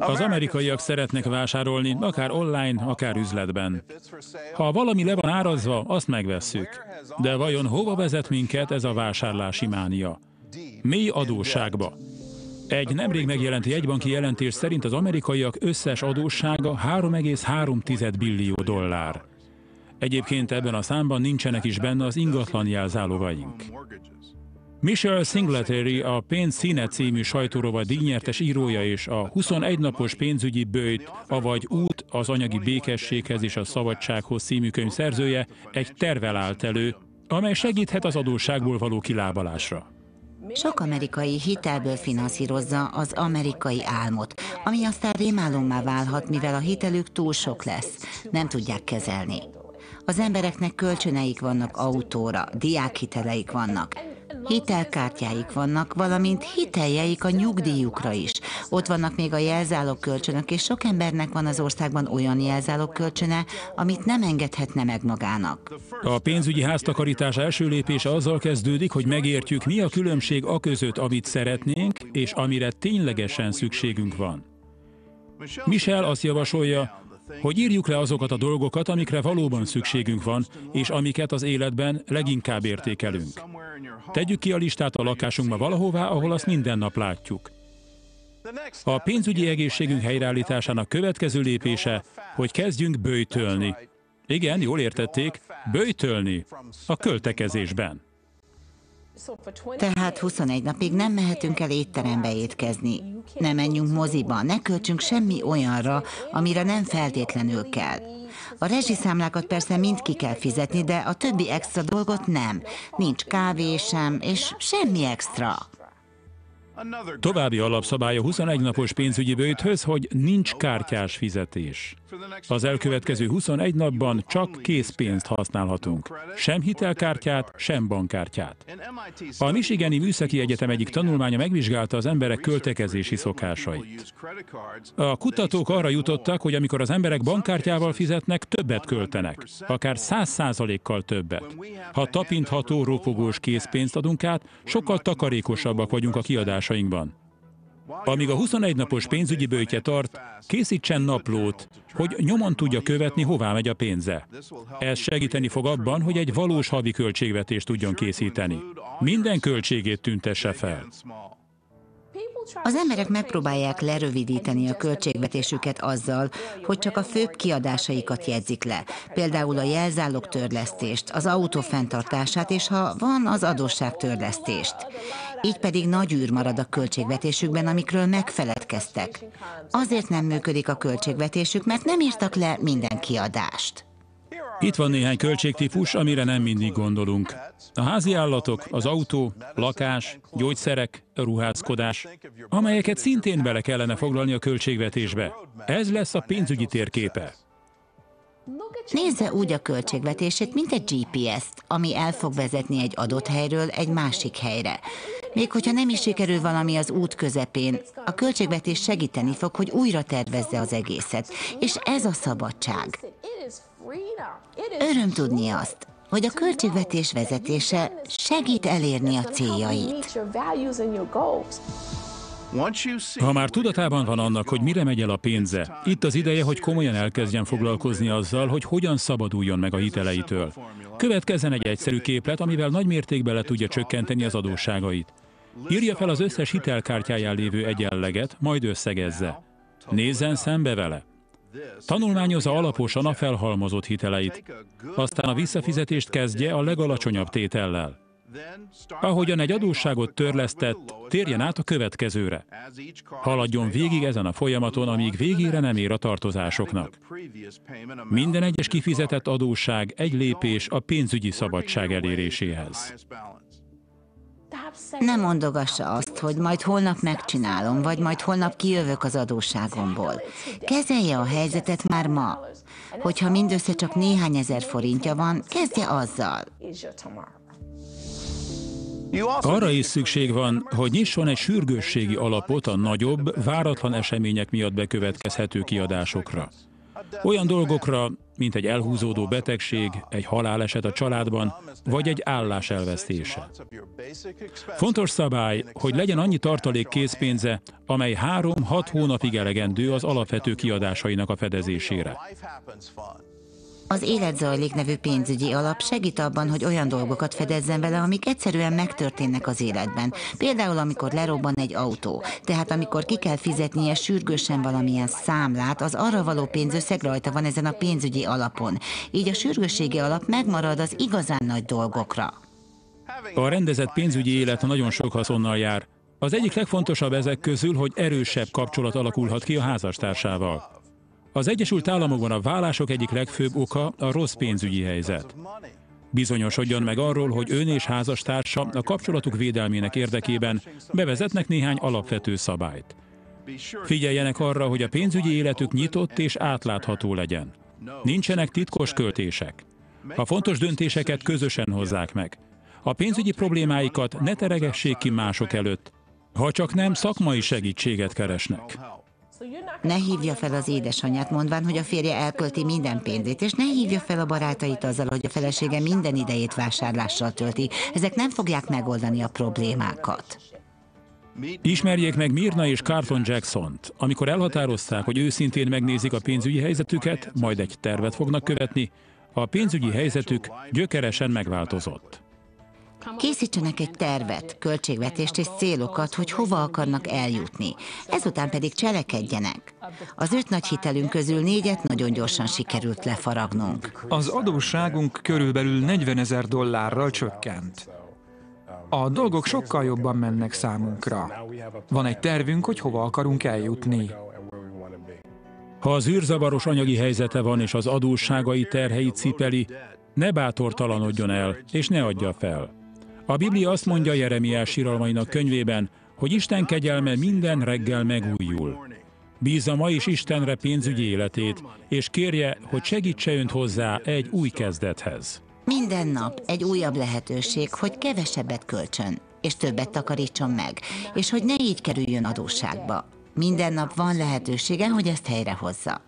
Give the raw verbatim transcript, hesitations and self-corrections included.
Az amerikaiak szeretnek vásárolni, akár online, akár üzletben. Ha valami le van árazva, azt megvesszük. De vajon hova vezet minket ez a vásárlási mánia? Mély adósságba. Egy nemrég megjelent jegybanki jelentés szerint az amerikaiak összes adóssága három egész három billió dollár. Egyébként ebben a számban nincsenek is benne az ingatlan jelzálogaink. Michelle Singletary, a Pénz színe című sajtórovat díjnyertes írója és a huszonegy napos pénzügyi böjt, avagy út az anyagi békességhez és a szabadsághoz című könyv szerzője egy tervvel állt elő, amely segíthet az adósságból való kilábalásra. Sok amerikai hitelből finanszírozza az amerikai álmot, ami aztán rémálommá válhat, mivel a hitelük túl sok lesz, nem tudják kezelni. Az embereknek kölcsöneik vannak autóra, diákhiteleik vannak, hitelkártyáik vannak, valamint hiteljeik a nyugdíjukra is. Ott vannak még a jelzálogkölcsönök, és sok embernek van az országban olyan jelzálogkölcsöne, amit nem engedhetne meg magának. A pénzügyi háztakarítás első lépése azzal kezdődik, hogy megértjük, mi a különbség aközött, amit szeretnénk, és amire ténylegesen szükségünk van. Michelle azt javasolja, hogy írjuk le azokat a dolgokat, amikre valóban szükségünk van, és amiket az életben leginkább értékelünk. Tegyük ki a listát a lakásunkba valahová, ahol azt minden nap látjuk. A pénzügyi egészségünk helyreállításának következő lépése, hogy kezdjünk böjtölni. Igen, jól értették, böjtölni a költekezésben. Tehát huszonegy napig nem mehetünk el étterembe étkezni. Ne menjünk moziba, ne költsünk semmi olyanra, amire nem feltétlenül kell. A rezsiszámlákat persze mind ki kell fizetni, de a többi extra dolgot nem. Nincs kávé sem, és semmi extra. További alapszabály a huszonegy napos pénzügyi böjthöz, hogy nincs kártyás fizetés. Az elkövetkező huszonegy napban csak készpénzt használhatunk. Sem hitelkártyát, sem bankkártyát. A Michigani Műszaki Egyetem egyik tanulmánya megvizsgálta az emberek költekezési szokásait. A kutatók arra jutottak, hogy amikor az emberek bankkártyával fizetnek, többet költenek, akár száz százalékkal többet. Ha tapintható, ropogós készpénzt adunk át, sokkal takarékosabbak vagyunk a kiadásainkban. Amíg a huszonegy napos pénzügyi böjtje tart, készítsen naplót, hogy nyomon tudja követni, hová megy a pénze. Ez segíteni fog abban, hogy egy valós havi költségvetést tudjon készíteni. Minden költségét tüntesse fel. Az emberek megpróbálják lerövidíteni a költségvetésüket azzal, hogy csak a főbb kiadásaikat jegyzik le, például a jelzálogtörlesztést, az autó fenntartását, és ha van, az adósságtörlesztést. Így pedig nagy űr marad a költségvetésükben, amikről megfeledkeztek. Azért nem működik a költségvetésük, mert nem írtak le minden kiadást. Itt van néhány költségtípus, amire nem mindig gondolunk. A házi állatok, az autó, lakás, gyógyszerek, ruházkodás, amelyeket szintén bele kellene foglalni a költségvetésbe. Ez lesz a pénzügyi térképe. Nézze úgy a költségvetését, mint egy gé pé es-t, ami el fog vezetni egy adott helyről egy másik helyre. Még hogyha nem is sikerül valami az út közepén, a költségvetés segíteni fog, hogy újra tervezze az egészet. És ez a szabadság. Öröm tudni azt, hogy a költségvetés vezetése segít elérni a céljait. Ha már tudatában van annak, hogy mire megy el a pénze, itt az ideje, hogy komolyan elkezdjen foglalkozni azzal, hogy hogyan szabaduljon meg a hiteleitől. Következzen egy egyszerű képlet, amivel nagy mértékben le tudja csökkenteni az adósságait. Írja fel az összes hitelkártyáján lévő egyenleget, majd összegezze. Nézzen szembe vele. Tanulmányozza alaposan a felhalmozott hiteleit. Aztán a visszafizetést kezdje a legalacsonyabb tétellel. Ahogyan egy adósságot törlesztett, térjen át a következőre. Haladjon végig ezen a folyamaton, amíg végére nem ér a tartozásoknak. Minden egyes kifizetett adósság egy lépés a pénzügyi szabadság eléréséhez. Ne mondogassa azt, hogy majd holnap megcsinálom, vagy majd holnap kijövök az adósságomból. Kezelje a helyzetet már ma. Hogyha mindössze csak néhány ezer forintja van, kezdje azzal. Arra is szükség van, hogy nyisson egy sürgősségi alapot a nagyobb, váratlan események miatt bekövetkezhető kiadásokra. Olyan dolgokra, mint egy elhúzódó betegség, egy haláleset a családban, vagy egy állás elvesztése. Fontos szabály, hogy legyen annyi tartalék készpénze, amely három-hat hónapig elegendő az alapvető kiadásainak a fedezésére. Az Élet zajlik nevű pénzügyi alap segít abban, hogy olyan dolgokat fedezzen vele, amik egyszerűen megtörténnek az életben. Például, amikor lerobban egy autó. Tehát amikor ki kell fizetnie sürgősen valamilyen számlát, az arra való pénzösszeg rajta van ezen a pénzügyi alapon. Így a sürgősségi alap megmarad az igazán nagy dolgokra. A rendezett pénzügyi élet nagyon sok haszonnal jár. Az egyik legfontosabb ezek közül, hogy erősebb kapcsolat alakulhat ki a házastársával. Az Egyesült Államokban a vállások egyik legfőbb oka a rossz pénzügyi helyzet. Bizonyosodjon meg arról, hogy ön és házastársa a kapcsolatuk védelmének érdekében bevezetnek néhány alapvető szabályt. Figyeljenek arra, hogy a pénzügyi életük nyitott és átlátható legyen. Nincsenek titkos költések. A fontos döntéseket közösen hozzák meg. A pénzügyi problémáikat ne teregessék ki mások előtt, ha csak nem szakmai segítséget keresnek. Ne hívja fel az édesanyját, mondván, hogy a férje elkölti minden pénzét, és ne hívja fel a barátait azzal, hogy a felesége minden idejét vásárlással tölti. Ezek nem fogják megoldani a problémákat. Ismerjék meg Myrna és Carlton Jacksont. Amikor elhatározták, hogy őszintén megnézik a pénzügyi helyzetüket, majd egy tervet fognak követni, a pénzügyi helyzetük gyökeresen megváltozott. Készítsenek egy tervet, költségvetést és célokat, hogy hova akarnak eljutni. Ezután pedig cselekedjenek. Az öt nagy hitelünk közül négyet nagyon gyorsan sikerült lefaragnunk. Az adósságunk körülbelül negyvenezer dollárral csökkent. A dolgok sokkal jobban mennek számunkra. Van egy tervünk, hogy hova akarunk eljutni. Ha az űrzavaros anyagi helyzete van és az adósságai terheit cipeli, ne bátortalanodjon el és ne adja fel. A Biblia azt mondja Jeremiás síralmainak könyvében, hogy Isten kegyelme minden reggel megújul. Bízza ma is Istenre pénzügyi életét, és kérje, hogy segítse önt hozzá egy új kezdethez. Minden nap egy újabb lehetőség, hogy kevesebbet költsön, és többet takarítson meg, és hogy ne így kerüljön adósságba. Minden nap van lehetősége, hogy ezt helyrehozza.